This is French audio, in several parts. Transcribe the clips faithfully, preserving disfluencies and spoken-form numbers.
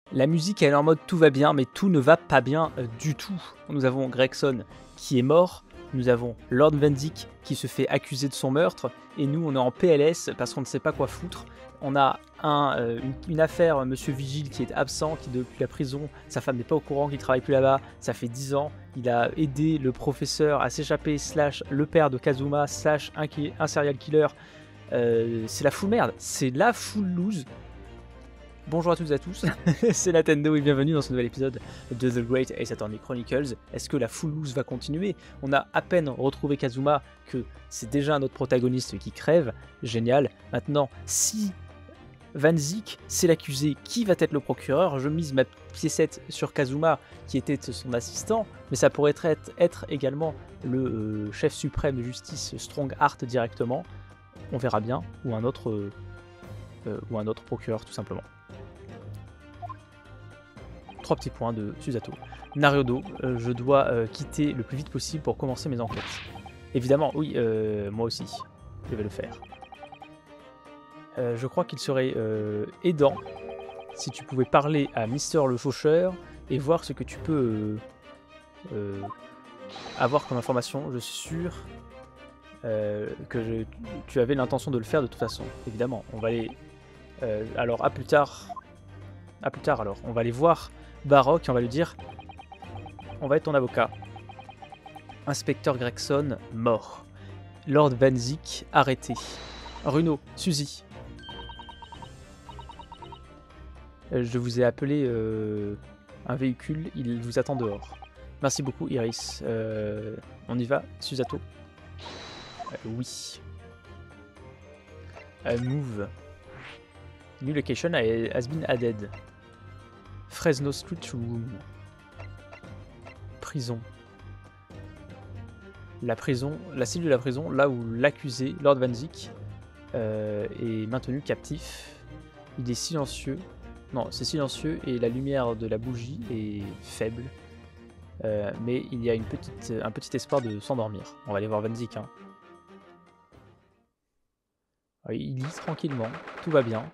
La musique elle est en mode tout va bien, mais tout ne va pas bien euh, du tout. Nous avons Gregson qui est mort, nous avons Lord Van Zik qui se fait accuser de son meurtre, et nous on est en P L S parce qu'on ne sait pas quoi foutre. On a un, euh, une, une affaire, Monsieur Vigile qui est absent, qui depuis la prison, sa femme n'est pas au courant qu'il travaille plus là-bas, ça fait dix ans, il a aidé le professeur à s'échapper, slash le père de Kazuma, slash un, un serial killer. Euh, c'est la full merde, c'est la full lose. Bonjour à toutes et à tous, c'est Nintendo et bienvenue dans ce nouvel épisode de The Great Ace Attorney Chronicles. Est-ce que la full loose va continuer? On a à peine retrouvé Kazuma que c'est déjà un autre protagoniste qui crève, génial. Maintenant, si Van Zik c'est l'accusé, qui va être le procureur? Je mise ma piécette sur Kazuma qui était son assistant, mais ça pourrait être, être également le euh, chef suprême de justice Strongheart directement. On verra bien, ou un autre, euh, euh, ou un autre procureur tout simplement. Trois petits points de Susato. Naruto, euh, je dois euh, quitter le plus vite possible pour commencer mes enquêtes. Évidemment, oui, euh, moi aussi, je vais le faire. Euh, je crois qu'il serait euh, aidant si tu pouvais parler à Mister le Faucheur et voir ce que tu peux euh, euh, avoir comme information. Je suis sûr euh, que je, tu avais l'intention de le faire de toute façon. Évidemment, on va aller... Euh, alors, à plus tard... À plus tard, alors. On va aller voir Baroque et on va lui dire on va être ton avocat. Inspecteur Gregson mort. Lord Van Zik arrêté. Runo, Suzy. Je vous ai appelé euh, un véhicule, il vous attend dehors. Merci beaucoup Iris. Euh, on y va, Susato? euh, Oui. Uh, move. New location has been added. Fresno Street Room. Prison. La prison, la cellule de la prison, là où l'accusé, Lord Van Zik, euh, est maintenu captif. Il est silencieux. Non, c'est silencieux et la lumière de la bougie est faible. Euh, mais il y a une petite, un petit espoir de s'endormir. On va aller voir Van Zik. Hein. Il lit tranquillement, tout va bien.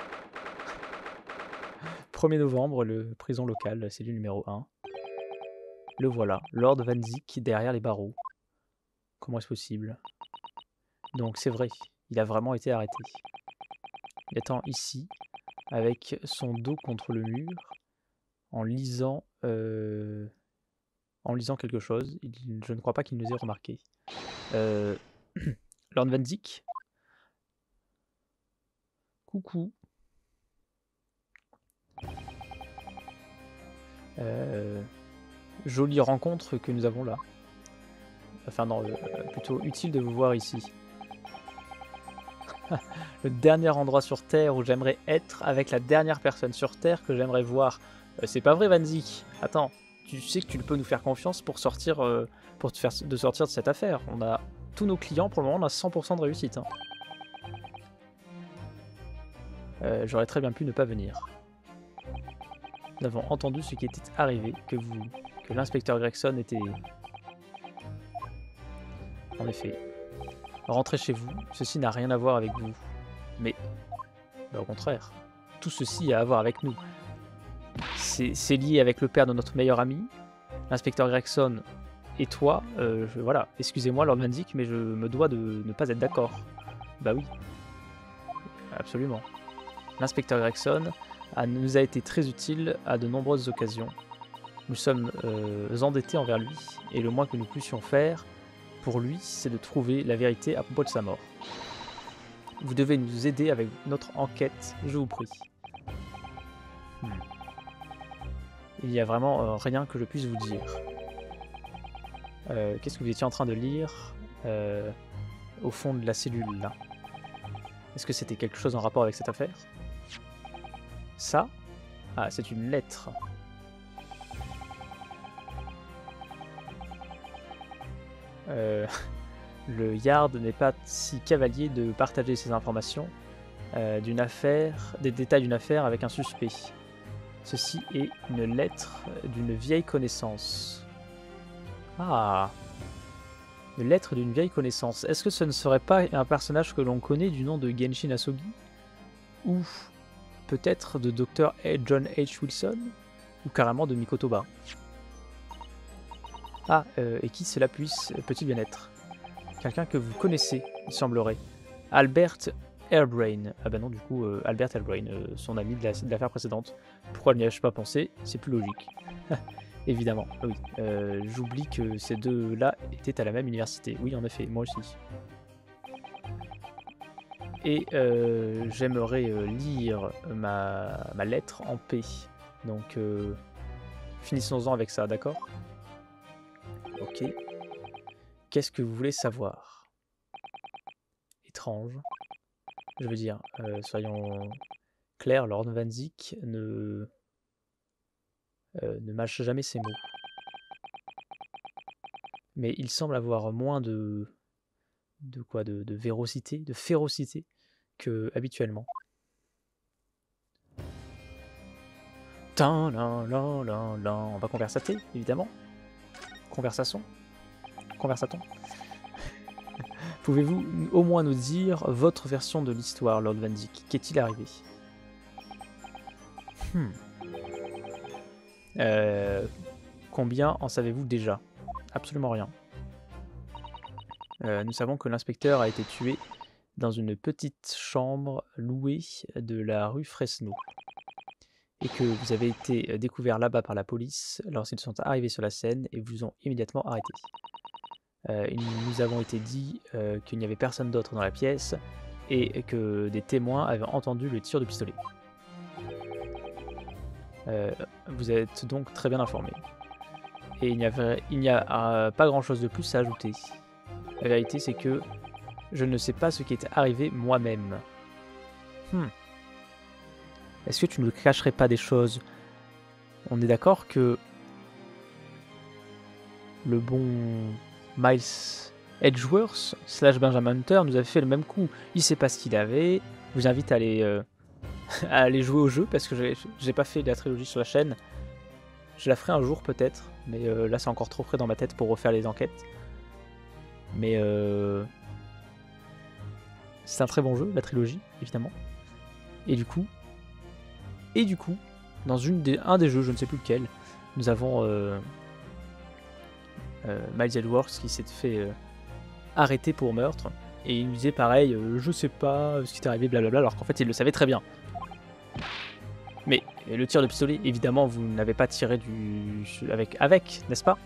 premier novembre, le prison local, cellule numéro un. Le voilà, Lord Van Zik derrière les barreaux. Comment est-ce possible? Donc c'est vrai, il a vraiment été arrêté. Il attend ici, avec son dos contre le mur, en lisant, euh, en lisant quelque chose. Il, je ne crois pas qu'il nous ait remarqué. Euh, Lord Van Zik. Coucou. Euh, jolie rencontre que nous avons là. Enfin non, euh, plutôt utile de vous voir ici. Le dernier endroit sur Terre où j'aimerais être avec la dernière personne sur Terre que j'aimerais voir. Euh, c'est pas vrai Van Zik. Attends, tu sais que tu peux nous faire confiance pour sortir, euh, pour te faire de sortir de cette affaire. On a tous nos clients pour le moment, on a cent pour cent de réussite. Hein. Euh, J'aurais très bien pu ne pas venir. Nous avons entendu ce qui était arrivé, que vous, que l'inspecteur Gregson était... En effet. Rentrez chez vous, ceci n'a rien à voir avec vous. Mais, bah au contraire, tout ceci a à voir avec nous. C'est lié avec le père de notre meilleur ami, l'inspecteur Gregson et toi. Euh, je, voilà, excusez-moi Lord Van Zik, mais je me dois de ne pas être d'accord. Bah oui. Absolument. L'inspecteur Gregson a, nous a été très utile à de nombreuses occasions. Nous sommes euh, endettés envers lui, et le moins que nous puissions faire pour lui, c'est de trouver la vérité à propos de sa mort. Vous devez nous aider avec notre enquête, je vous prie. Hmm. Il n'y a vraiment euh, rien que je puisse vous dire. Euh, Qu'est-ce que vous étiez en train de lire euh, au fond de la cellule, là? Est-ce que c'était quelque chose en rapport avec cette affaire? Ça? Ah, c'est une lettre. Euh, le Yard n'est pas si cavalier de partager ses informations euh, d'une affaire, des détails d'une affaire avec un suspect. Ceci est une lettre d'une vieille connaissance. Ah, une lettre d'une vieille connaissance. Est-ce que ce ne serait pas un personnage que l'on connaît du nom de Genshin Asogi? Ou peut-être de docteur John H. Wilson, ou carrément de Mikotoba. Ah, euh, et qui cela puisse peut-il bien être? Quelqu'un que vous connaissez, il semblerait. Albert Airbrain. Ah bah non, du coup, euh, Albert Airbrain, euh, son ami de l'affaire la, précédente. Pourquoi n'y ai-je pas pensé? C'est plus logique. Évidemment, oui. Euh, J'oublie que ces deux-là étaient à la même université. Oui, en effet, moi aussi. Et euh, j'aimerais euh, lire ma, ma lettre en paix. Donc, euh, finissons-en avec ça, d'accord? Ok. Qu'est-ce que vous voulez savoir? Étrange. Je veux dire, euh, soyons clairs, Lord Van Zik ne, euh, ne mâche jamais ses mots. Mais il semble avoir moins de... de quoi? De, de vérocité, de férocité que habituellement. On va conversater, évidemment. Conversation. Conversatons. Pouvez-vous au moins nous dire votre version de l'histoire, Lord Van Zik? Qu'est-il arrivé? hmm. euh, Combien en savez-vous déjà? Absolument rien. Euh, nous savons que l'inspecteur a été tué dans une petite chambre louée de la rue Fresno. Et que vous avez été découvert là-bas par la police lorsqu'ils sont arrivés sur la scène et vous ont immédiatement arrêté. Euh, nous avons été dit euh, qu'il n'y avait personne d'autre dans la pièce et que des témoins avaient entendu le tir de pistolet. Euh, vous êtes donc très bien informé. Et il n'y a, il n'y a euh, pas grand-chose de plus à ajouter. La vérité, c'est que je ne sais pas ce qui est arrivé moi-même. Hmm. Est-ce que tu ne cacherais pas des choses? On est d'accord que le bon Miles Edgeworth slash Benjamin Hunter nous a fait le même coup. Il sait pas ce qu'il avait. Je vous invite à aller, euh, à aller jouer au jeu parce que j'ai pas fait la trilogie sur la chaîne. Je la ferai un jour peut-être, mais euh, là c'est encore trop frais dans ma tête pour refaire les enquêtes. Mais euh, c'est un très bon jeu, la trilogie, évidemment. Et du coup, et du coup, dans une des, un des jeux, je ne sais plus lequel, nous avons euh, euh, Miles Edgeworth qui s'est fait euh, arrêter pour meurtre. Et il nous disait pareil, euh, je sais pas ce qui est arrivé, blablabla, alors qu'en fait il le savait très bien. Mais le tir de pistolet, évidemment, vous n'avez pas tiré du avec, avec n'est-ce pas?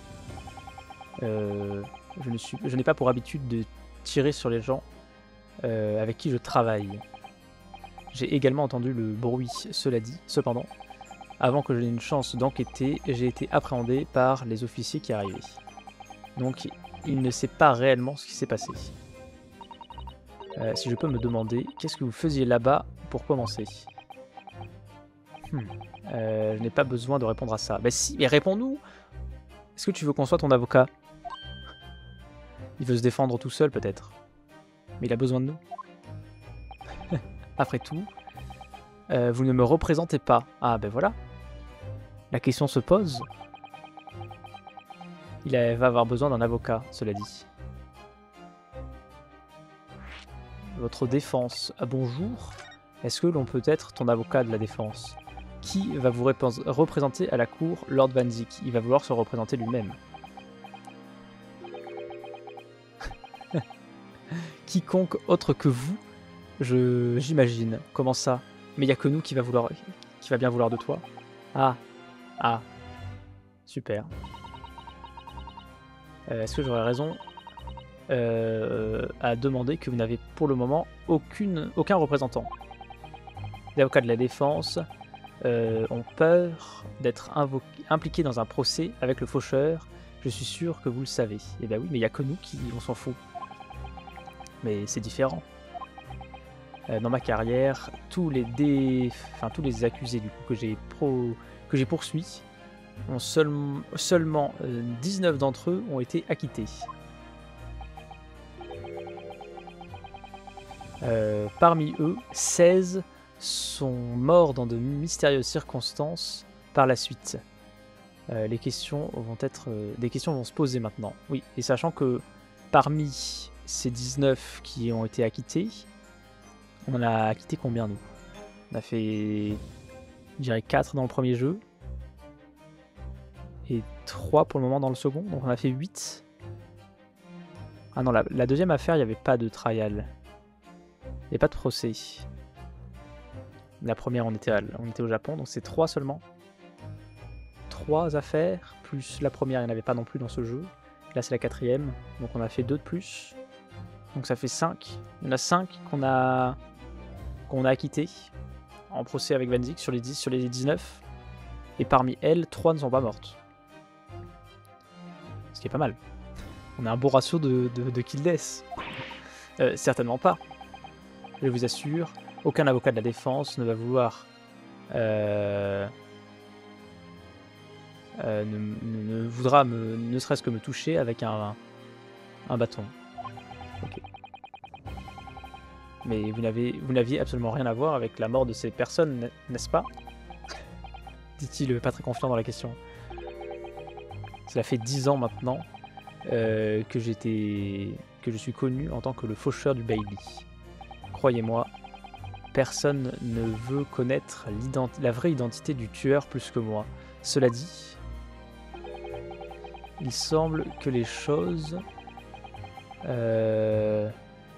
euh, Je ne suis, je n'ai pas pour habitude de tirer sur les gens euh, avec qui je travaille. J'ai également entendu le bruit, cela dit, cependant, avant que j'aie une chance d'enquêter, j'ai été appréhendé par les officiers qui arrivaient. Donc, il ne sait pas réellement ce qui s'est passé. Euh, si je peux me demander, qu'est-ce que vous faisiez là-bas pour commencer? hmm. euh, Je n'ai pas besoin de répondre à ça. Bah si, mais réponds-nous! Est-ce que tu veux qu'on soit ton avocat? Il veut se défendre tout seul, peut-être. Mais il a besoin de nous. Après tout, euh, vous ne me représentez pas. Ah ben voilà. La question se pose. Il va avoir besoin d'un avocat, cela dit. Votre défense. Ah, bonjour. Est-ce que l'on peut être ton avocat de la défense? Qui va vous représenter à la cour? Lord Van Zik. Il va vouloir se représenter lui-même. Quiconque autre que vous, je j'imagine. Comment ça? Mais il n'y a que nous qui va, vouloir, qui va bien vouloir de toi. Ah. Ah. Super. Euh, Est-ce que j'aurais raison euh, à demander que vous n'avez pour le moment aucune, aucun représentant? Les avocats de la défense euh, ont peur d'être impliqués dans un procès avec le faucheur. Je suis sûr que vous le savez. Eh bien oui, mais il n'y a que nous qui on s'en fout. Mais c'est différent. Euh, dans ma carrière, tous les dé... enfin, tous les accusés du coup, que j'ai pro... que j'ai poursuivis, ont seul... seulement euh, dix-neuf d'entre eux ont été acquittés. Euh, parmi eux, seize sont morts dans de mystérieuses circonstances par la suite. Euh, les questions vont être, euh, des questions vont se poser maintenant. Oui, et sachant que parmi ces dix-neuf qui ont été acquittés, on a acquitté combien nous? On a fait, je dirais, quatre dans le premier jeu. Et trois pour le moment dans le second. Donc on a fait huit. Ah non, la, la deuxième affaire, il n'y avait pas de trial. Il n'y avait pas de procès. La première, on était, à, on était au Japon, donc c'est trois seulement. Trois affaires, plus la première, il n'y en avait pas non plus dans ce jeu. Là, c'est la quatrième, donc on a fait deux de plus. Donc ça fait cinq. Il y en a cinq qu'on a, qu'on a acquittés en procès avec Van Zik sur les dix, sur les dix-neuf. Et parmi elles, trois ne sont pas mortes. Ce qui est pas mal. On a un beau ratio de, de, de kill-death. Euh, certainement pas. Je vous assure, aucun avocat de la défense ne va vouloir... Euh, euh, ne, ne, ne voudra me, ne serait-ce que me toucher avec un, un bâton. Ok. Mais vous n'aviez absolument rien à voir avec la mort de ces personnes, n'est-ce pas? Dit-il pas très confiant dans la question. Cela fait dix ans maintenant euh, que j'étais, que je suis connu en tant que le faucheur du Bailey. Croyez-moi, personne ne veut connaître la vraie identité du tueur plus que moi. Cela dit, il semble que les choses euh,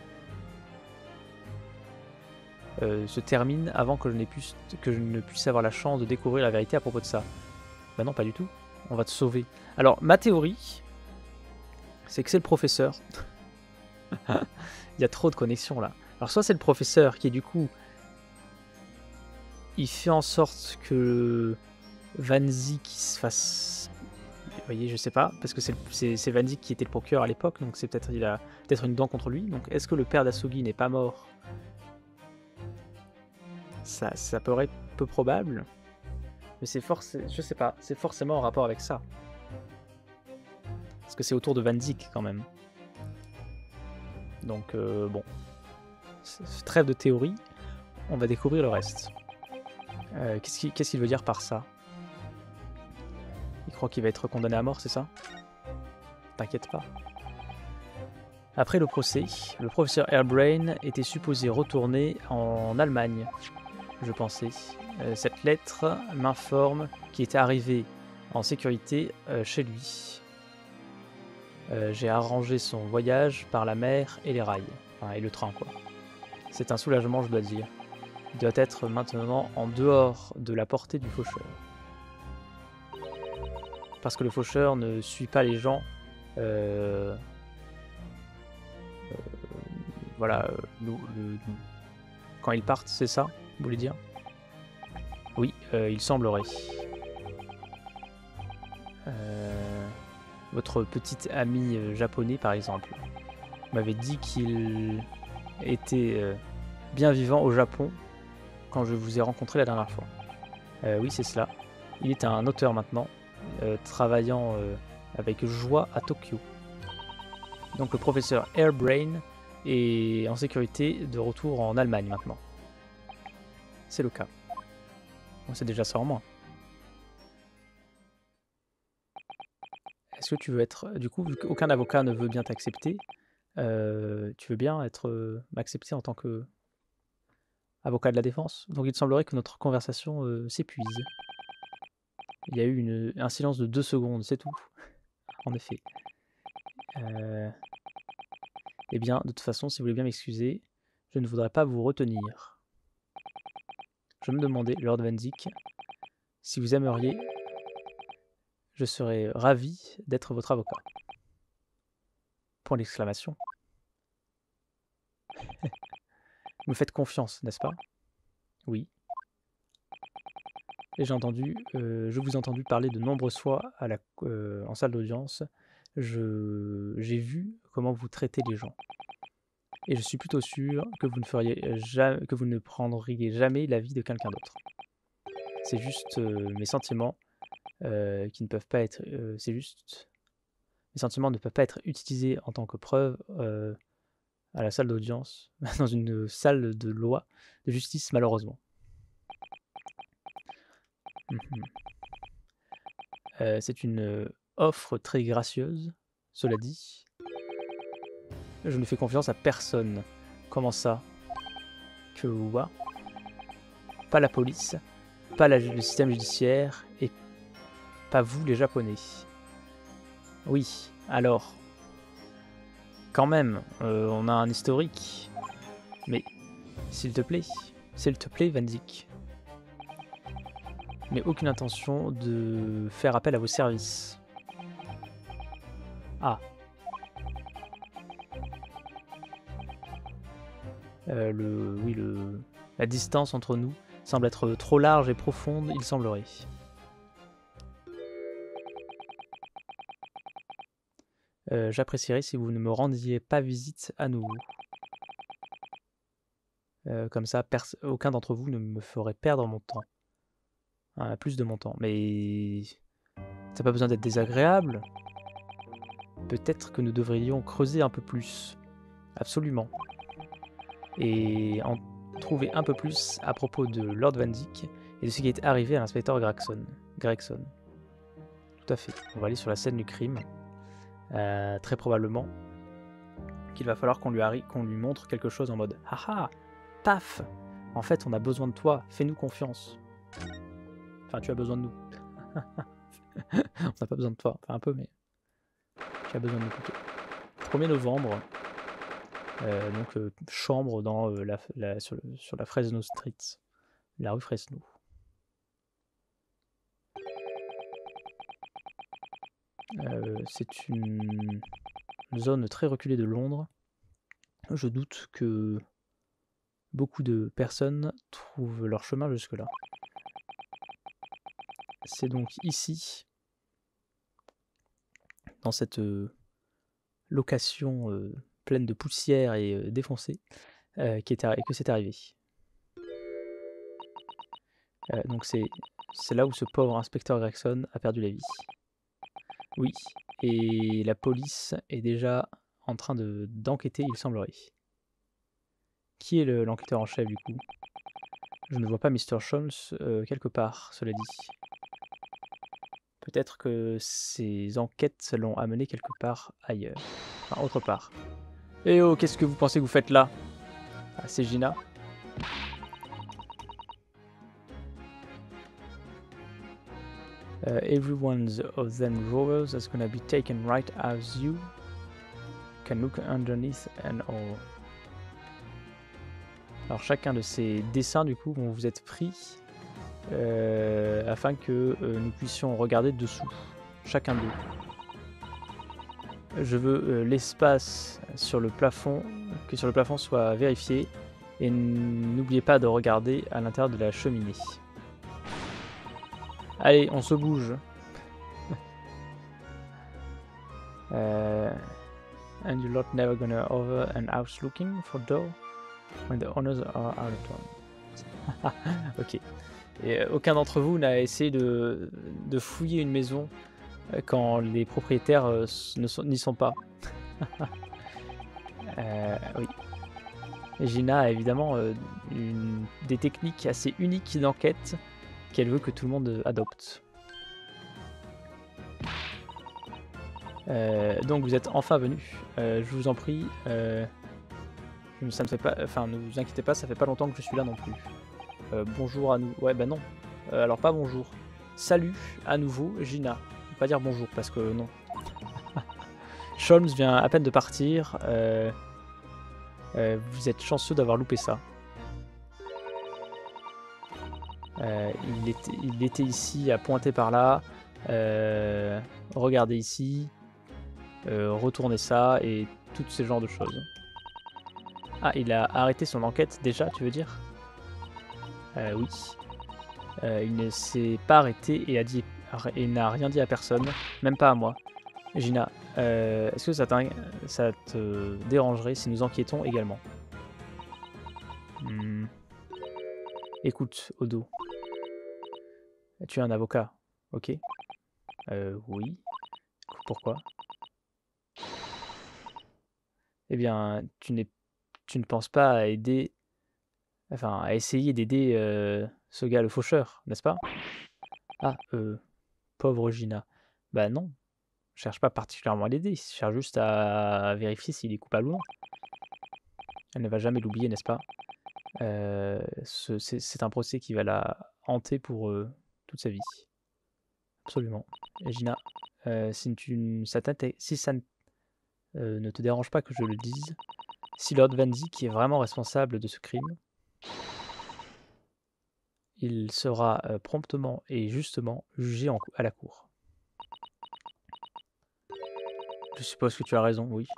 euh, se terminent avant que je, pu, que je ne puisse avoir la chance de découvrir la vérité à propos de ça. Bah non, pas du tout. On va te sauver. Alors, ma théorie, c'est que c'est le professeur. Il y a trop de connexions là. Alors, soit c'est le professeur qui, du coup, il fait en sorte que Van Zik se fasse... Vous voyez, je sais pas, parce que c'est Van Zik qui était le procureur à l'époque, donc c'est peut-être il a peut-être une dent contre lui. Donc, est-ce que le père d'Asogi n'est pas mort? Ça, ça paraît peu probable. Mais c'est forcément... Je sais pas, c'est forcément en rapport avec ça. Parce que c'est autour de Van Zik, quand même. Donc, euh, bon. Trêve de théorie. On va découvrir le reste. Euh, Qu'est-ce qu'il qu'est-ce qu'il veut dire par ça? Il croit qu'il va être condamné à mort, c'est ça? T'inquiète pas. Après le procès, le professeur Airbrain était supposé retourner en Allemagne, je pensais. Euh, cette lettre m'informe qu'il était arrivé en sécurité euh, chez lui. Euh, J'ai arrangé son voyage par la mer et les rails. Enfin, et le train, quoi. C'est un soulagement, je dois dire. Il doit être maintenant en dehors de la portée du faucheur. Parce que le faucheur ne suit pas les gens. Euh... Euh... Voilà. Euh, nous, le... Quand ils partent, c'est ça, vous voulez dire? Oui, euh, il semblerait. Euh... Votre petit ami euh, japonais, par exemple, m'avait dit qu'il était euh, bien vivant au Japon quand je vous ai rencontré la dernière fois. Euh, oui, c'est cela. Il est un auteur maintenant, euh, travaillant euh, avec joie à Tokyo. Donc le professeur Airbrain est en sécurité de retour en Allemagne maintenant. C'est le cas. Bon, c'est déjà ça en moins. Est-ce que tu veux être... Du coup, vu qu'aucun avocat ne veut bien t'accepter, euh, tu veux bien être euh, m'accepter en tant que avocat de la défense? Donc il semblerait que notre conversation euh, s'épuise. Il y a eu une, un silence de deux secondes, c'est tout. En effet. Euh... Eh bien, de toute façon, si vous voulez bien m'excuser, je ne voudrais pas vous retenir. Je me demandais, Lord Van Zik, si vous aimeriez, je serais ravi d'être votre avocat. Point d'exclamation. Vous me faites confiance, n'est-ce pas? Oui. Et j'ai entendu, euh, je vous ai entendu parler de nombreuses fois à la, euh, en salle d'audience. Je, j'ai vu comment vous traitez les gens. Et je suis plutôt sûr que vous ne feriez jamais, que vous ne prendriez jamais la vie de quelqu'un d'autre. C'est juste euh, mes sentiments euh, qui ne peuvent pas être. Euh, c'est juste mes sentiments ne peuvent pas être utilisés en tant que preuve euh, à la salle d'audience, dans une salle de loi, de justice, malheureusement. Mm-hmm. Euh, c'est une offre très gracieuse, cela dit. Je ne fais confiance à personne. Comment ça? Que quoi? pas la police, pas la, le système judiciaire, et pas vous les Japonais. Oui, alors, quand même, euh, on a un historique, mais s'il te plaît, s'il te plaît, Van Dyck, mais aucune intention de faire appel à vos services. Ah. Euh, le, oui, le, la distance entre nous semble être trop large et profonde, il semblerait. Euh, J'apprécierais si vous ne me rendiez pas visite à nouveau. Euh, comme ça, aucun d'entre vous ne me ferait perdre mon temps. Hein, plus de mon temps. Mais ça n'a pas besoin d'être désagréable. Peut-être que nous devrions creuser un peu plus. Absolument. Et en trouver un peu plus à propos de Lord Van Dyck et de ce qui est arrivé à l'inspecteur Gregson. Gregson. Tout à fait. On va aller sur la scène du crime. Euh, très probablement qu'il va falloir qu'on lui, qu'on lui montre quelque chose en mode « Haha, paf, en fait on a besoin de toi, fais-nous confiance. » Enfin, tu as besoin de nous. On n'a pas besoin de toi, enfin un peu, mais tu as besoin de nous plutôt. premier novembre, euh, donc euh, chambre dans, euh, la, la, sur, le, sur la Fresno Street, la rue Fresno. Euh, C'est une zone très reculée de Londres. Je doute que beaucoup de personnes trouvent leur chemin jusque-là. C'est donc ici, dans cette euh, location euh, pleine de poussière et euh, défoncée, euh, qui est que c'est arrivé. Euh, donc c'est là où ce pauvre inspecteur Gregson a perdu la vie. Oui, et la police est déjà en train d'enquêter, il semblerait. Qui est l'enquêteur en chef du coup? Je ne vois pas mister Sholmes euh, quelque part, cela dit. Peut-être que ces enquêtes l'ont amené quelque part ailleurs. Enfin, autre part. Eh oh, qu'est-ce que vous pensez que vous faites là? Ah, c'est Gina. Uh, everyone's of them drawers is gonna be taken right as you can look underneath and all. Alors chacun de ces dessins du coup vont vous être pris euh, afin que euh, nous puissions regarder dessous, chacun d'eux. Je veux euh, l'espace sur le plafond, que sur le plafond soit vérifié, et n'oubliez pas de regarder à l'intérieur de la cheminée. Allez, on se bouge. uh, and you're not never gonna over an house looking for door when the owners are out of town. Ok. Et euh, aucun d'entre vous n'a essayé de, de fouiller une maison quand les propriétaires euh, n'y sont, sont pas. euh, oui. Et Gina a évidemment euh, une, des techniques assez uniques d'enquête qu'elle veut que tout le monde adopte. Euh, donc vous êtes enfin venus. Euh, je vous en prie. Euh, ça ne fait pas. Enfin, ne vous inquiétez pas, ça fait pas longtemps que je suis là non plus. Euh, bonjour à nous. Ouais, bah non. Euh, alors pas bonjour. Salut à nouveau, Gina. On peut pas dire bonjour parce que non. Sholmes vient à peine de partir. Euh, euh, vous êtes chanceux d'avoir loupé ça. Euh, il, était, il était ici à pointer par là. Euh, regardez ici. Euh, retournez ça et tout ce genre de choses. Ah, il a arrêté son enquête déjà, tu veux dire? euh, Oui. Euh, il ne s'est pas arrêté et a dit et n'a rien dit à personne, même pas à moi. Gina, euh, est-ce que ça, ça te dérangerait si nous enquêtons également? hmm. Écoute, Odo. Tu es un avocat, ok? Euh, oui. Pourquoi? Eh bien, tu, n'es, tu ne penses pas à aider... Enfin, à essayer d'aider euh, ce gars, le faucheur, n'est-ce pas? Ah, euh, pauvre Gina. Bah non, je cherche pas particulièrement à l'aider, je cherche juste à vérifier s'il est coupable ou non. Elle ne va jamais l'oublier, n'est-ce pas? Euh, ce- c'est c'est un procès qui va la hanter pour euh, toute sa vie. Absolument. Et Gina, euh, si, tu, ça t'inté- si ça ne euh, ne te dérange pas que je le dise, si Lord Van Zyck est vraiment responsable de ce crime, il sera euh, promptement et justement jugé en, à la cour. Je suppose que tu as raison, oui.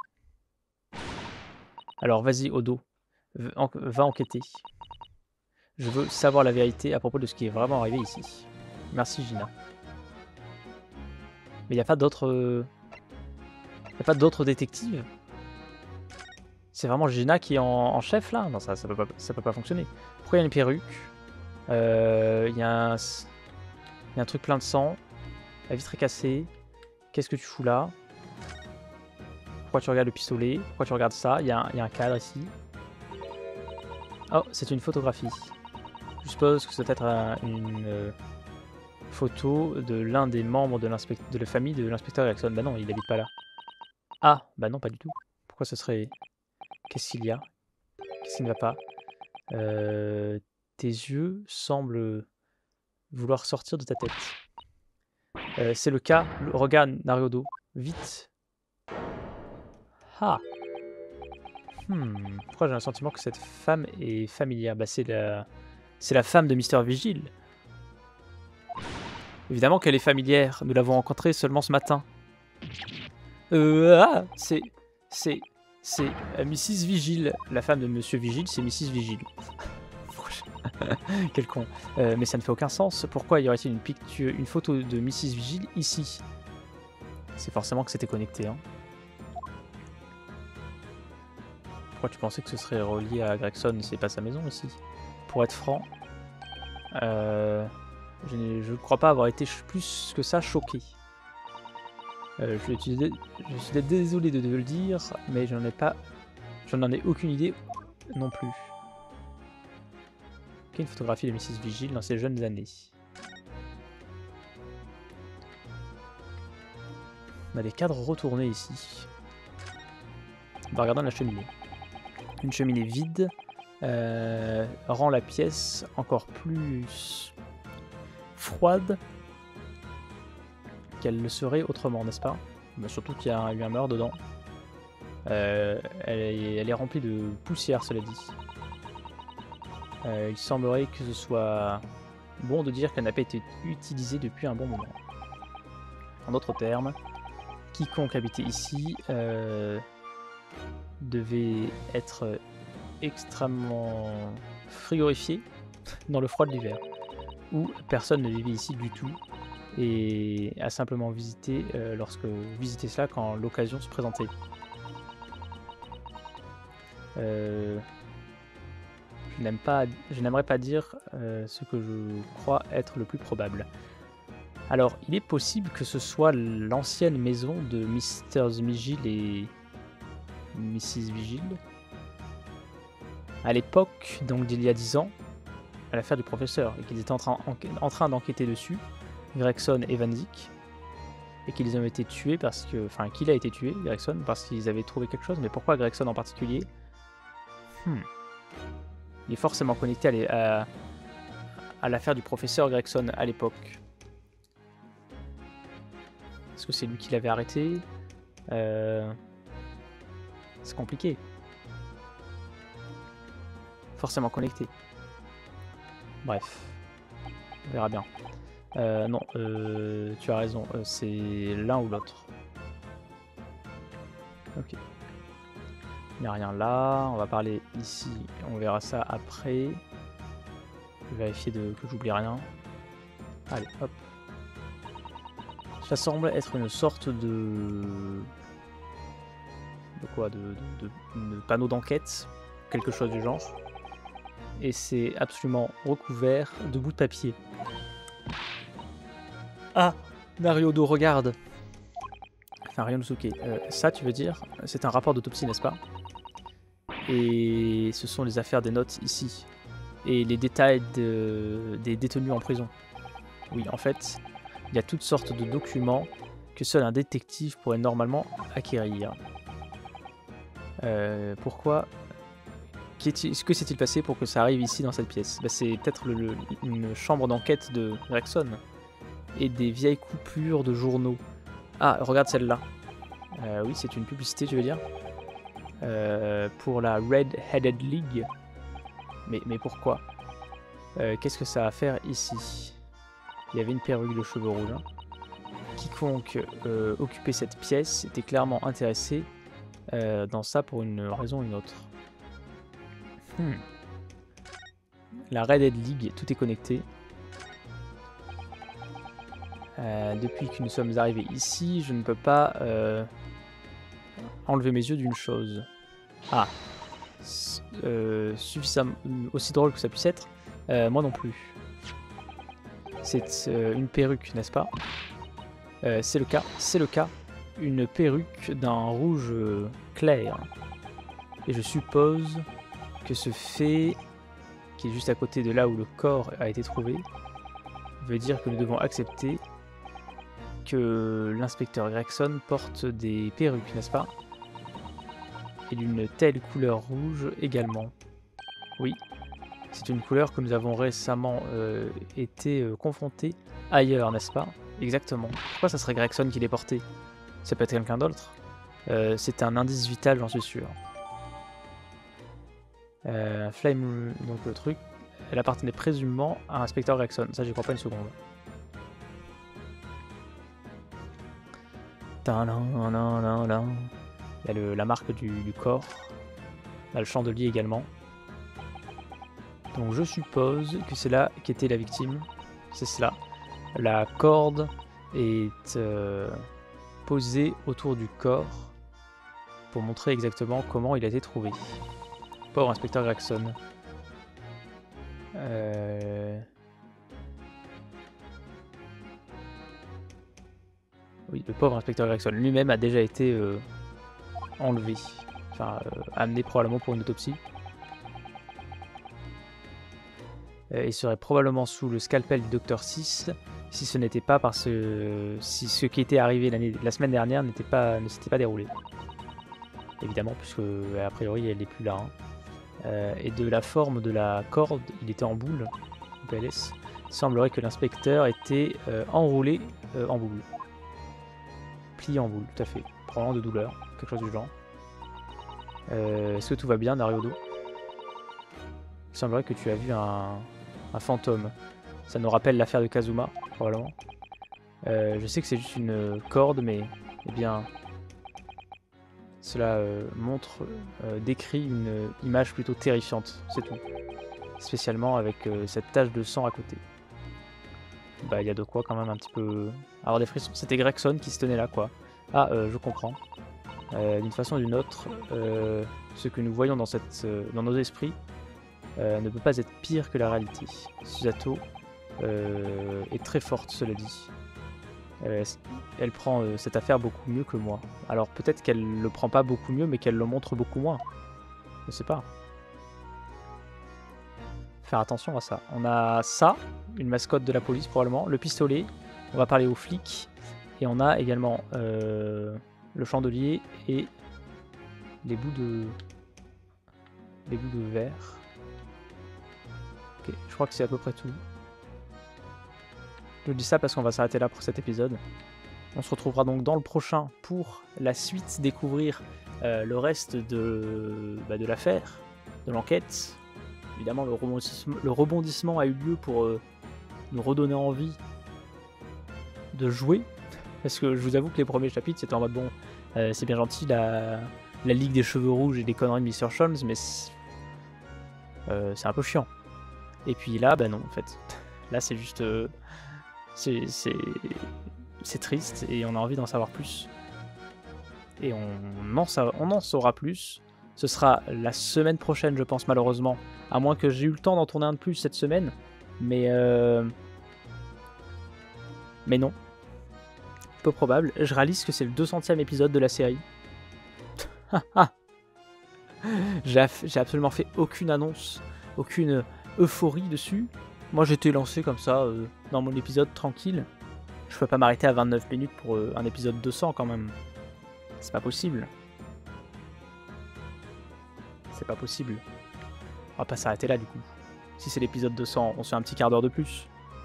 Alors vas-y, Odo, v- en- va enquêter. Je veux savoir la vérité à propos de ce qui est vraiment arrivé ici. Merci, Gina. Mais il n'y a pas d'autres... euh, y a pas d'autres détectives? C'est vraiment Gina qui est en, en chef, là? Non, ça, ça peut pas, ça peut pas fonctionner. Pourquoi il y a une perruque? Il euh, y, y a un truc plein de sang. La vitre est cassée. Qu'est-ce que tu fous là? Pourquoi tu regardes le pistolet? Pourquoi tu regardes ça? Il y, y, a un cadre ici. Oh, c'est une photographie. Je suppose que c'est peut-être un, une euh, photo de l'un des membres de, de la famille de l'inspecteur Jackson. Bah non, il habite pas là. Ah, bah non, pas du tout. Pourquoi ce serait... Qu'est-ce qu'il y a? Qu'est-ce qui ne va pas? euh, Tes yeux semblent vouloir sortir de ta tête. Euh, c'est le cas. Regarde, Nariodo. Vite. Ah. Hmm. Pourquoi j'ai un sentiment que cette femme est familière? Bah c'est la... C'est la femme de Mister Vigile. Évidemment qu'elle est familière. Nous l'avons rencontrée seulement ce matin. Euh... Ah. C'est... C'est... C'est euh, Missus Vigile. La femme de Monsieur Vigile, c'est Missus Vigile. Quel con. Euh, mais ça ne fait aucun sens. Pourquoi y aurait-il une, picture, une photo de Missus Vigile ici? C'est forcément que c'était connecté. Hein. Pourquoi tu pensais que ce serait relié à Gregson? C'est pas sa maison ici. Pour être franc, euh, je ne crois pas avoir été plus que ça choqué. Euh, je, suis je suis désolé de le dire, mais je n'en ai pas, je n'en ai aucune idée non plus. Une photographie de Missus Vigile dans ses jeunes années. On a des cadres retournés ici. On va regarder la cheminée. Une cheminée vide euh, rend la pièce encore plus froide qu'elle le serait autrement, n'est-ce pas? Bah, surtout qu'il y a eu un meurtre dedans. Euh, elle, est, elle est remplie de poussière, cela dit. Euh, il semblerait que ce soit bon de dire qu'elle n'a pas été utilisée depuis un bon moment. En d'autres termes, quiconque habitait ici euh, devait être extrêmement frigorifié dans le froid de l'hiver, où personne ne vivait ici du tout et a simplement visité euh, lorsque visiter cela quand l'occasion se présentait. Euh, je n'aime pas, je n'aimerais pas dire euh, ce que je crois être le plus probable. Alors, il est possible que ce soit l'ancienne maison de Mister Vigile et Missus Vigile. À l'époque, donc d'il y a dix ans, à l'affaire du professeur, et qu'ils étaient en train, en, en train d'enquêter dessus, Gregson et Van Zyck, et qu'ils ont été tués parce que... Enfin, qu'il a été tué, Gregson, parce qu'ils avaient trouvé quelque chose, mais pourquoi Gregson en particulier? hmm. Il est forcément connecté à, à, à l'affaire du professeur Gregson à l'époque. Est-ce que c'est lui qui l'avait arrêté? euh... C'est compliqué. Forcément connecté. Bref. On verra bien. Euh, non, euh, tu as raison. Euh, c'est l'un ou l'autre. Ok. Il n'y a rien là. On va parler ici. On verra ça après. Je vais vérifier de, que j'oublie rien. Allez, hop. Ça semble être une sorte de... De quoi? De, de, de, de panneau d'enquête. Quelque chose du genre. Et c'est absolument recouvert de bouts de papier. Ah, Nariodo, regarde. Enfin, Ryonosuke. Euh, ça, tu veux dire, c'est un rapport d'autopsie, n'est-ce pas? Et ce sont les affaires des notes ici. Et les détails de, des détenus en prison. Oui, en fait, il y a toutes sortes de documents que seul un détective pourrait normalement acquérir. Euh, pourquoi Qu'est-il- que s'est-il passé pour que ça arrive ici dans cette pièce? Bah, c'est peut-être le- le- une chambre d'enquête de Gregson. Et des vieilles coupures de journaux. Ah, regarde celle-là. Euh, oui, c'est une publicité, tu veux dire euh, pour la Red-Headed League. Mais, mais pourquoi euh, Qu'est-ce que ça a à faire ici? Il y avait une perruque de cheveux rouges. Hein. Quiconque euh, occupait cette pièce était clairement intéressé euh, dans ça pour une raison ou une autre. Hmm. La Red-Headed League, tout est connecté. Euh, depuis que nous sommes arrivés ici, je ne peux pas euh, enlever mes yeux d'une chose. Ah, euh, suffisamment aussi drôle que ça puisse être, euh, moi non plus. C'est euh, une perruque, n'est-ce pas? euh, C'est le cas, c'est le cas. Une perruque d'un rouge euh, clair. Et je suppose que ce fait, qui est juste à côté de là où le corps a été trouvé, veut dire que nous devons accepter que l'inspecteur Gregson porte des perruques, n'est-ce pas? Et d'une telle couleur rouge également. Oui, c'est une couleur que nous avons récemment euh, été euh, confrontés ailleurs, n'est-ce pas? Exactement. Pourquoi ça serait Gregson qui les portait? Ça peut être quelqu'un d'autre. Euh, c'est un indice vital, j'en suis sûr. Euh, Flame, donc le truc, elle appartenait présumément à l'inspecteur Gregson. Ça, j'y crois pas une seconde. Il y a le, la marque du, du corps. Il y a le chandelier également. Donc je suppose que c'est là qu'était la victime. C'est cela. La corde est euh, posée autour du corps pour montrer exactement comment il a été trouvé. Pauvre inspecteur Gregson. Euh... Oui, le pauvre inspecteur Gregson lui-même a déjà été euh, enlevé. Enfin, euh, amené probablement pour une autopsie. Euh, il serait probablement sous le scalpel du docteur six si ce n'était pas parce que si ce qui était arrivé la semaine dernière n'était pas, ne s'était pas déroulé. Évidemment, puisque a priori elle n'est plus là. Hein. Euh, et de la forme de la corde, il était en boule, en P L S. Il semblerait que l'inspecteur était euh, enroulé euh, en boule. Plié en boule, tout à fait. Probablement de douleur, quelque chose du genre. Euh, Est-ce que tout va bien, Nariodo? Il semblerait que tu as vu un, un fantôme. Ça nous rappelle l'affaire de Kazuma, probablement. Euh, je sais que c'est juste une corde, mais eh bien, cela euh, montre, euh, décrit une image plutôt terrifiante, c'est tout. Spécialement avec euh, cette tache de sang à côté. Bah, il y a de quoi quand même un petit peu avoir des frissons. C'était Gregson qui se tenait là, quoi. Ah, euh, je comprends. Euh, D'une façon ou d'une autre, euh, ce que nous voyons dans, cette, euh, dans nos esprits euh, ne peut pas être pire que la réalité. Susato euh, est très forte, cela dit. Euh, elle prend euh, cette affaire beaucoup mieux que moi. Alors peut-être qu'elle le prend pas beaucoup mieux, mais qu'elle le montre beaucoup moins. Je sais pas. Faire attention à ça. On a ça, une mascotte de la police probablement, le pistolet, on va parler aux flics, et on a également euh, le chandelier et les bouts de les bouts de verre. Ok, je crois que c'est à peu près tout. Je dis ça parce qu'on va s'arrêter là pour cet épisode. On se retrouvera donc dans le prochain pour la suite, découvrir euh, le reste de, bah, de l'affaire, de l'enquête. Évidemment, le rebondissement, le rebondissement a eu lieu pour euh, nous redonner envie de jouer. Parce que je vous avoue que les premiers chapitres, c'était en mode bon, euh, c'est bien gentil la, la Ligue des Cheveux Rouges et des conneries de mister Jones, mais c'est euh, un peu chiant. Et puis là, bah non, en fait. Là, c'est juste. Euh, c'est triste et on a envie d'en savoir plus. Et on en, on en saura plus. Ce sera la semaine prochaine, je pense, malheureusement. À moins que j'ai eu le temps d'en tourner un de plus cette semaine. Mais euh... Mais non. Peu probable. Je réalise que c'est le deux centième épisode de la série. J'ai absolument fait aucune annonce, aucune euphorie dessus. Moi j'étais lancé comme ça euh, dans mon épisode tranquille. Je peux pas m'arrêter à vingt-neuf minutes pour euh, un épisode deux cents quand même. C'est pas possible. C'est pas possible. va pas s'arrêter là du coup. Si c'est l'épisode deux cents, on se fait un petit quart d'heure de plus.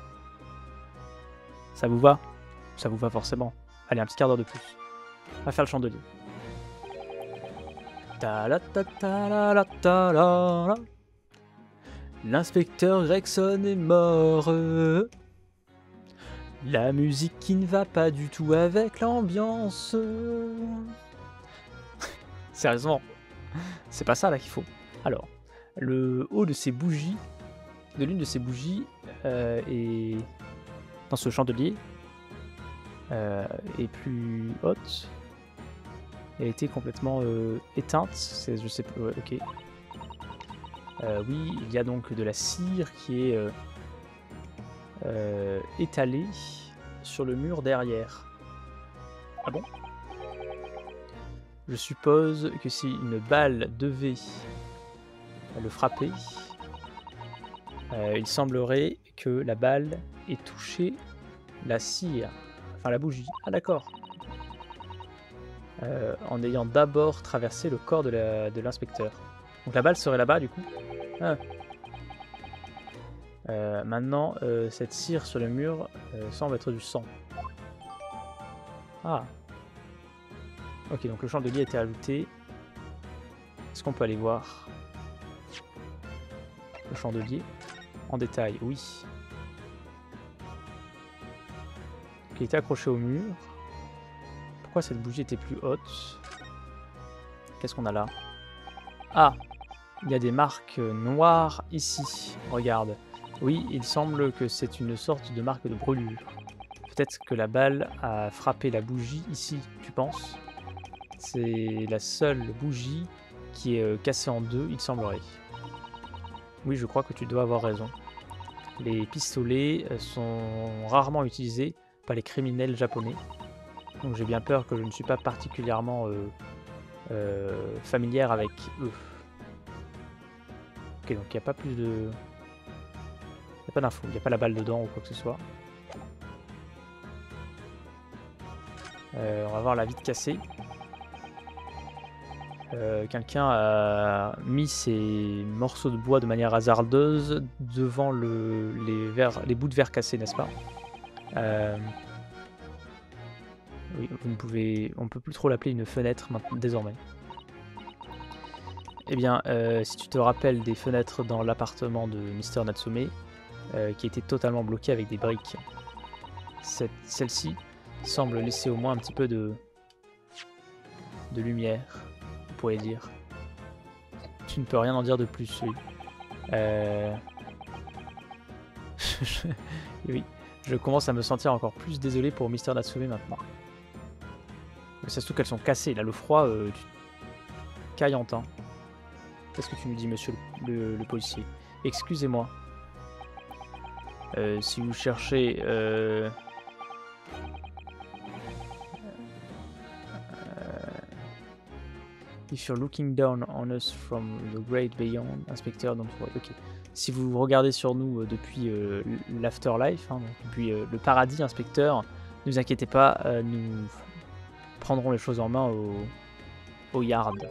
Ça vous va? Ça vous va forcément. Allez, un petit quart d'heure de plus. On va faire le chandelier. L'inspecteur Gregson est mort. La musique qui ne va pas du tout avec l'ambiance. Sérieusement, c'est pas ça là qu'il faut. Alors, le haut de ces bougies, de l'une de ces bougies euh, est dans ce chandelier euh, est plus haute. Elle a été complètement euh, éteinte. C'est, je sais pas. Ouais, ok. Euh, oui, il y a donc de la cire qui est euh, euh, étalée sur le mur derrière. Ah bon? Je suppose que si une balle devait le frapper, euh, il semblerait que la balle ait touché la cire, enfin la bougie. Ah d'accord. Euh, en ayant d'abord traversé le corps de, la, de l'inspecteur. Donc la balle serait là-bas du coup. Ah. Euh, maintenant, euh, cette cire sur le mur euh, semble être du sang. Ah. Ok, donc le chandelier a été ajouté. Est-ce qu'on peut aller voir le chandelier en détail? Oui. Il était accroché au mur. Pourquoi cette bougie était plus haute? Qu'est-ce qu'on a là? Ah! Il y a des marques noires ici. Regarde. Oui, il semble que c'est une sorte de marque de brûlure. Peut-être que la balle a frappé la bougie ici, tu penses? C'est la seule bougie qui est euh, cassée en deux, il semblerait. Oui, je crois que tu dois avoir raison. Les pistolets sont rarement utilisés par les criminels japonais. Donc j'ai bien peur que je ne suis pas particulièrement euh, euh, familière avec eux. Ok, donc il n'y a pas plus de... Il n'y a pas d'infos, il n'y a pas la balle dedans ou quoi que ce soit. Euh, on va voir la vitre cassée. Euh, Quelqu'un a mis ses morceaux de bois de manière hasardeuse devant le, les, verres, les bouts de verre cassés, n'est-ce pas? euh, Oui, vous ne pouvez, on ne peut plus trop l'appeler une fenêtre maintenant, désormais. Eh bien, euh, si tu te rappelles des fenêtres dans l'appartement de Mister Natsume, euh, qui était totalement bloqué avec des briques, cette, celle-ci semble laisser au moins un petit peu de, de lumière, on pourrait dire. Tu ne peux rien en dire de plus, oui. Euh... oui, je commence à me sentir encore plus désolé pour Mister Natsume maintenant. Mais ça se trouve qu'elles sont cassées, là, le froid, euh, tu... caillante, hein. Qu'est-ce que tu nous dis, monsieur le, le, le policier? Excusez-moi. Euh, si vous cherchez... Euh... If you're looking down on us from the great beyond, inspecteur, don't worry. Ok. Si vous regardez sur nous euh, depuis euh, l'afterlife, hein, depuis euh, le paradis, inspecteur, ne vous inquiétez pas, euh, nous prendrons les choses en main au, au yard.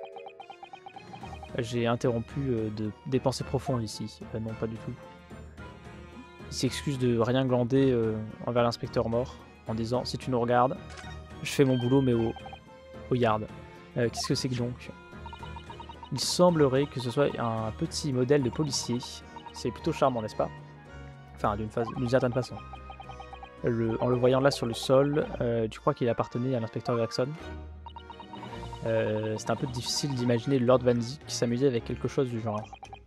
J'ai interrompu euh, de, des pensées profondes ici. Euh, non, pas du tout. Il s'excuse de rien glander euh, envers l'inspecteur mort en disant si tu nous regardes, je fais mon boulot mais au, au yard. Euh, Qu'est-ce que c'est que donc? Il semblerait que ce soit un petit modèle de policier. C'est plutôt charmant, n'est-ce pas? Enfin, d'une d'une certaine façon. Le, en le voyant là sur le sol, euh, tu crois qu'il appartenait à l'inspecteur Gregson? Euh, c'est un peu difficile d'imaginer Lord Van Zyck qui s'amusait avec quelque chose du genre.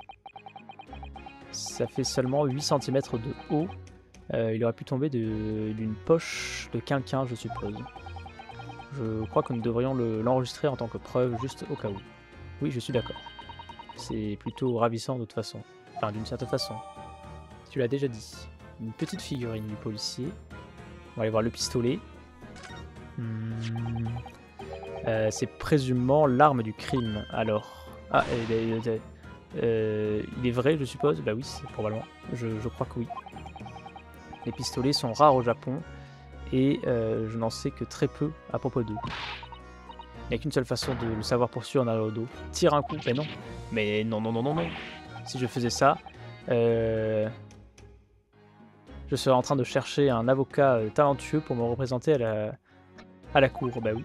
Ça fait seulement huit centimètres de haut. Euh, il aurait pu tomber d'une poche de quelqu'un, je suppose. Je crois que nous devrions l'enregistrer le, en tant que preuve, juste au cas où. Oui, je suis d'accord. C'est plutôt ravissant de toute façon. Enfin, d'une certaine façon. Tu l'as déjà dit. Une petite figurine du policier. On va aller voir le pistolet. Hmm. Euh, c'est présumément l'arme du crime. Alors... Ah, il est, euh, il est vrai, je suppose? Bah oui, c'est probablement. Je, je crois que oui. Les pistolets sont rares au Japon. Et euh, je n'en sais que très peu à propos d'eux. Il n'y a qu'une seule façon de le savoir pour sûr en allant au dos. Tire un coup, mais non. Mais non, non, non, non, non. si je faisais ça, euh, je serais en train de chercher un avocat euh, talentueux pour me représenter à la, à la cour. Bah oui.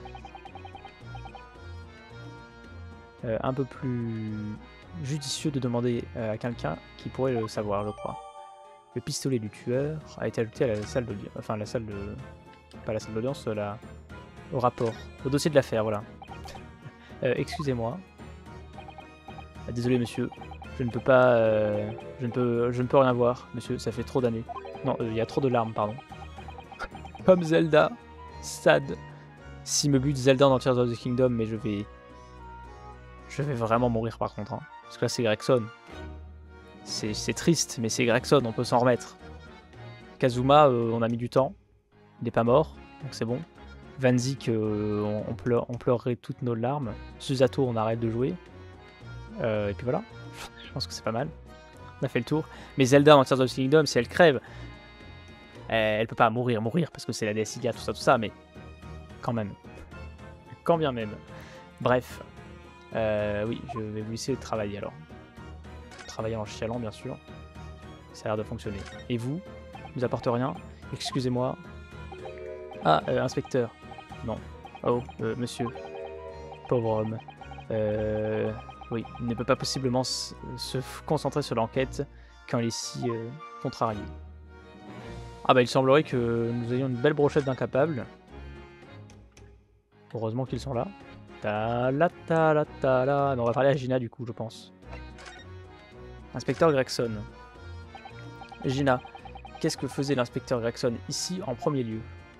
Euh, un peu plus judicieux de demander euh, à quelqu'un qui pourrait le savoir, je crois. Le pistolet du tueur a été ajouté à la salle d'audience. Enfin, la salle de... Pas la salle d'audience, la... au rapport. Au dossier de l'affaire, voilà. Euh, Excusez-moi. Ah, désolé, monsieur. Je ne peux pas... Euh... Je, ne peux... je ne peux rien voir, monsieur. Ça fait trop d'années. Non, il euh, y a trop de larmes, pardon. Comme Zelda. Sad. Si me bute Zelda dans Tears of the Kingdom, mais je vais... Je vais vraiment mourir, par contre. Hein. Parce que là, c'est Gregson. C'est triste, mais c'est Gregson, on peut s'en remettre. Kazuma, euh, on a mis du temps. Il n'est pas mort, donc c'est bon. Van Zik, euh, on, on, pleure, on pleurerait toutes nos larmes. Susato, on arrête de jouer. Euh, et puis voilà. Je pense que c'est pas mal. On a fait le tour. Mais Zelda dans Tears of the Kingdom, si elle crève, elle, elle peut pas mourir, mourir, parce que c'est la déesse Ilia, tout ça, tout ça, mais quand même. Quand bien même. Bref. Euh, oui, je vais vous laisser travailler alors. Travailler en chialant, bien sûr. Ça a l'air de fonctionner. Et vous, vous apporte rien? Excusez-moi. Ah, euh, inspecteur. Non. Oh, euh, monsieur. Pauvre homme. Euh, oui, il ne peut pas possiblement se concentrer sur l'enquête quand il est si euh, contrarié. Ah bah il semblerait que nous ayons une belle brochette d'incapables. Heureusement qu'ils sont là. Ta la ta la ta la. Non, on va parler à Gina du coup, je pense. Inspecteur Gregson. Gina, qu'est-ce que faisait l'inspecteur Gregson ici en premier lieu?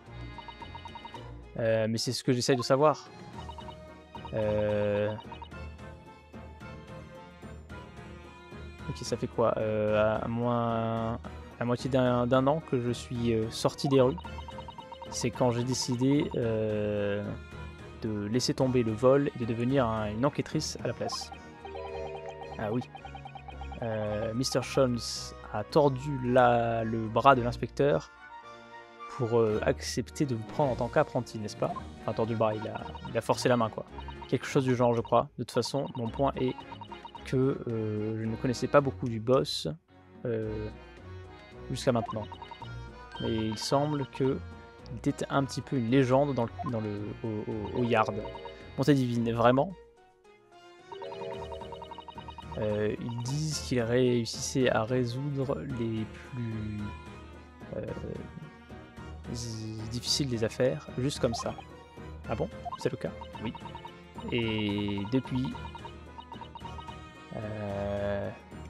euh, Mais c'est ce que j'essaye de savoir. Euh... Ok, ça fait quoi euh, à, moins... à moitié d'un an que je suis euh, sorti des rues. C'est quand j'ai décidé euh, de laisser tomber le vol et de devenir un, une enquêtrice à la place. Ah oui. Euh, mister Jones a tordu la, le bras de l'inspecteur pour euh, accepter de vous prendre en tant qu'apprenti, n'est-ce pas? Enfin, tordu le bras, il a, il a forcé la main, quoi. Quelque chose du genre, je crois. De toute façon, mon point est que euh, je ne connaissais pas beaucoup du boss euh, jusqu'à maintenant. Mais il semble que il était un petit peu une légende dans le, dans le, au, au, au Yard. Bonté divine, vraiment. Euh, ils disent qu'il réussissait à résoudre les plus euh, difficiles des affaires, juste comme ça. Ah bon? C'est le cas? Oui. Et depuis... Euh,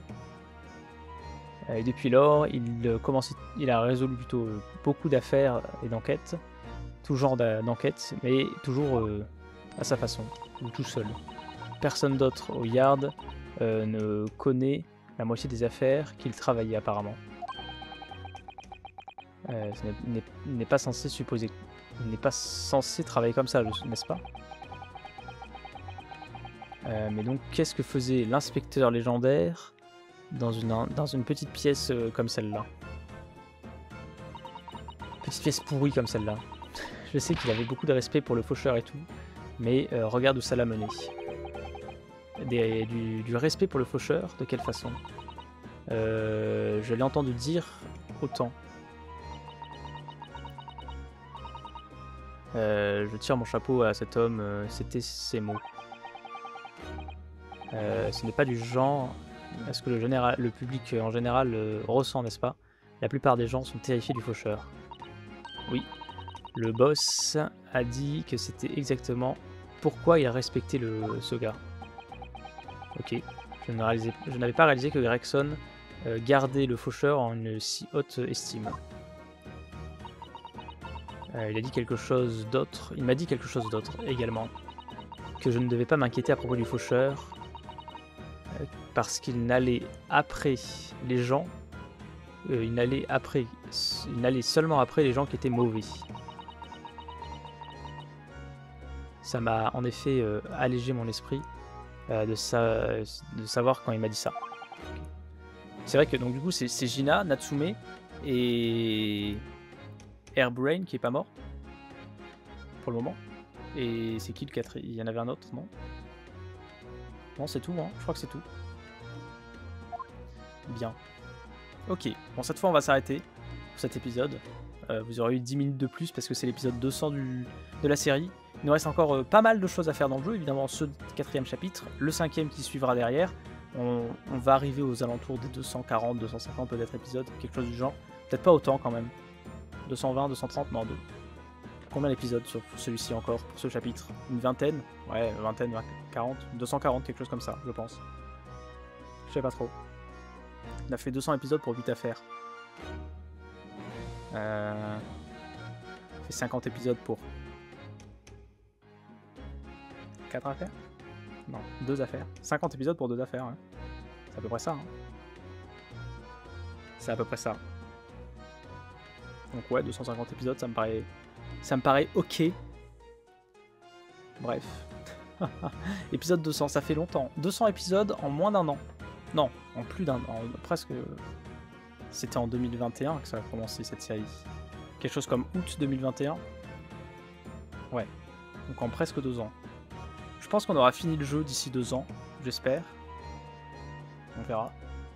et depuis lors, il, commence, il a résolu plutôt beaucoup d'affaires et d'enquêtes, tout genre d'enquêtes, mais toujours euh, à sa façon, ou tout seul. Personne d'autre au Yard euh, ne connaît la moitié des affaires qu'il travaillait apparemment. Euh, il n'est pas censé supposer, il n'est pas censé travailler comme ça, n'est-ce pas? Euh, mais donc, qu'est-ce que faisait l'inspecteur légendaire dans une, dans une petite pièce euh, comme celle-là? Petite pièce pourrie comme celle-là. Je sais qu'il avait beaucoup de respect pour le faucheur et tout, mais euh, regarde où ça l'a mené. Des, du, du respect pour le faucheur, de quelle façon? euh, Je l'ai entendu dire autant. Euh, je tire mon chapeau à cet homme, euh, c'était ses mots. Euh, ce n'est pas du genre à ce que le, général, le public en général euh, ressent, n'est-ce pas? La plupart des gens sont terrifiés du faucheur. Oui, le boss a dit que c'était exactement pourquoi il a respecté le, ce gars. Ok, je n'avais pas réalisé que Gregson euh, gardait le faucheur en une si haute estime. Euh, il a dit quelque chose d'autre, il m'a dit quelque chose d'autre également. Que je ne devais pas m'inquiéter à propos du faucheur, parce qu'il n'allait après les gens, euh, il n'allait après, il n'allait seulement après les gens qui étaient mauvais. Ça m'a en effet euh, allégé mon esprit euh, de, sa, de savoir quand il m'a dit ça. C'est vrai que donc du coup c'est Gina, Natsume et Airbrain qui est pas mort pour le moment. Et c'est qui le quatrième? Il y en avait un autre, non? Non, c'est tout, hein, je crois que c'est tout. bien. Ok, bon cette fois on va s'arrêter pour cet épisode. Euh, vous aurez eu dix minutes de plus parce que c'est l'épisode deux cents du, de la série. Il nous reste encore euh, pas mal de choses à faire dans le jeu, évidemment ce quatrième chapitre, le cinquième qui suivra derrière. On, on va arriver aux alentours des deux cent quarante, deux cent cinquante peut-être épisodes, quelque chose du genre. Peut-être pas autant quand même. deux cent vingt, deux cent trente, non, deux. Combien d'épisodes sur celui-ci encore, pour ce chapitre? Une vingtaine? Ouais, une vingtaine, quarante, deux cent quarante, quelque chose comme ça, je pense. Je sais pas trop. On a fait deux cents épisodes pour huit affaires. Euh... On fait cinquante épisodes pour quatre affaires? Non, deux affaires. cinquante épisodes pour deux affaires. Hein. C'est à peu près ça. Hein. C'est à peu près ça. Donc ouais, deux cent cinquante épisodes, ça me paraît... Ça me paraît ok. Bref. Épisode deux cents, ça fait longtemps. deux cents épisodes en moins d'un an. Non, en plus d'un an. Presque... C'était en deux mille vingt et un que ça a commencé cette série. Quelque chose comme août deux mille vingt et un. Ouais. Donc en presque deux ans. Je pense qu'on aura fini le jeu d'ici deux ans. J'espère. On verra.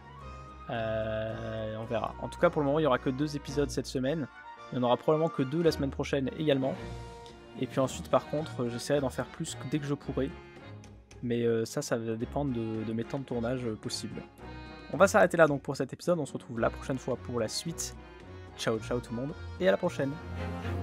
Euh, on verra. En tout cas, pour le moment, il n'y aura que deux épisodes cette semaine. Il n'y en aura probablement que deux la semaine prochaine également. Et puis ensuite, par contre, j'essaierai d'en faire plus dès que je pourrai. Mais euh, ça, ça va dépendre de, de mes temps de tournage euh, possibles. On va s'arrêter là donc pour cet épisode. On se retrouve la prochaine fois pour la suite. Ciao, ciao tout le monde. Et à la prochaine.